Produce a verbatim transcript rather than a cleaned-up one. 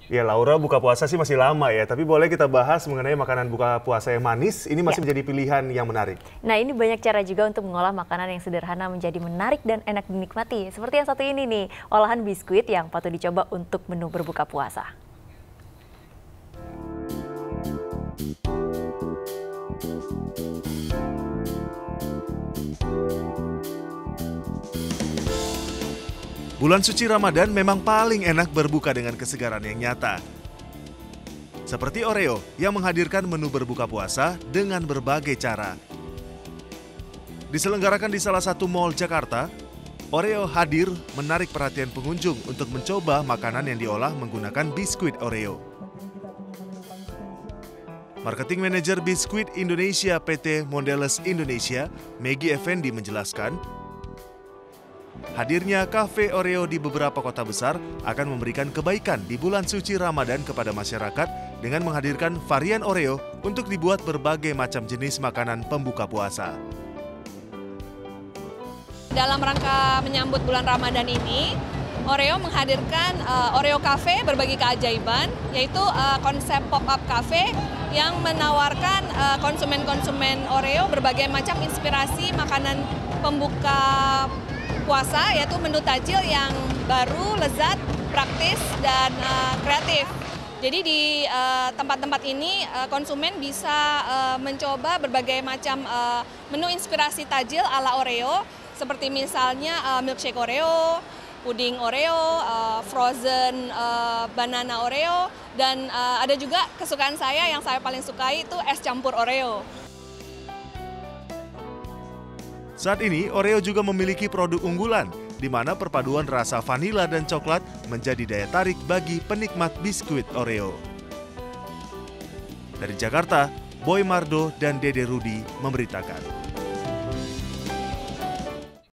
Ya Laura, buka puasa sih masih lama ya, tapi boleh kita bahas mengenai makanan buka puasa yang manis, ini masih Ya. menjadi pilihan yang menarik. Nah, ini banyak cara juga untuk mengolah makanan yang sederhana menjadi menarik dan enak dinikmati. Seperti yang satu ini nih, olahan biskuit yang patut dicoba untuk menu berbuka puasa. Bulan suci Ramadan memang paling enak berbuka dengan kesegaran yang nyata. Seperti Oreo yang menghadirkan menu berbuka puasa dengan berbagai cara. Diselenggarakan di salah satu mall Jakarta, Oreo hadir menarik perhatian pengunjung untuk mencoba makanan yang diolah menggunakan biskuit Oreo. Marketing Manager Biskuit Indonesia P T Mondelez Indonesia, Maggie Effendi menjelaskan, hadirnya kafe Oreo di beberapa kota besar akan memberikan kebaikan di bulan suci Ramadan kepada masyarakat dengan menghadirkan varian Oreo untuk dibuat berbagai macam jenis makanan pembuka puasa. Dalam rangka menyambut bulan Ramadan ini, Oreo menghadirkan uh, Oreo Cafe berbagi keajaiban, yaitu uh, konsep pop-up cafe yang menawarkan uh, konsumen-konsumen Oreo berbagai macam inspirasi makanan pembuka puasa, yaitu menu tajil yang baru, lezat, praktis, dan uh, kreatif. Jadi di tempat-tempat uh, ini uh, konsumen bisa uh, mencoba berbagai macam uh, menu inspirasi tajil ala Oreo, seperti misalnya uh, milkshake Oreo, puding Oreo, uh, frozen uh, banana Oreo, dan uh, ada juga kesukaan saya yang saya paling sukai itu es campur Oreo. Saat ini, Oreo juga memiliki produk unggulan, di mana perpaduan rasa vanila dan coklat menjadi daya tarik bagi penikmat biskuit Oreo. Dari Jakarta, Boy Mardo dan Dede Rudi memberitakan.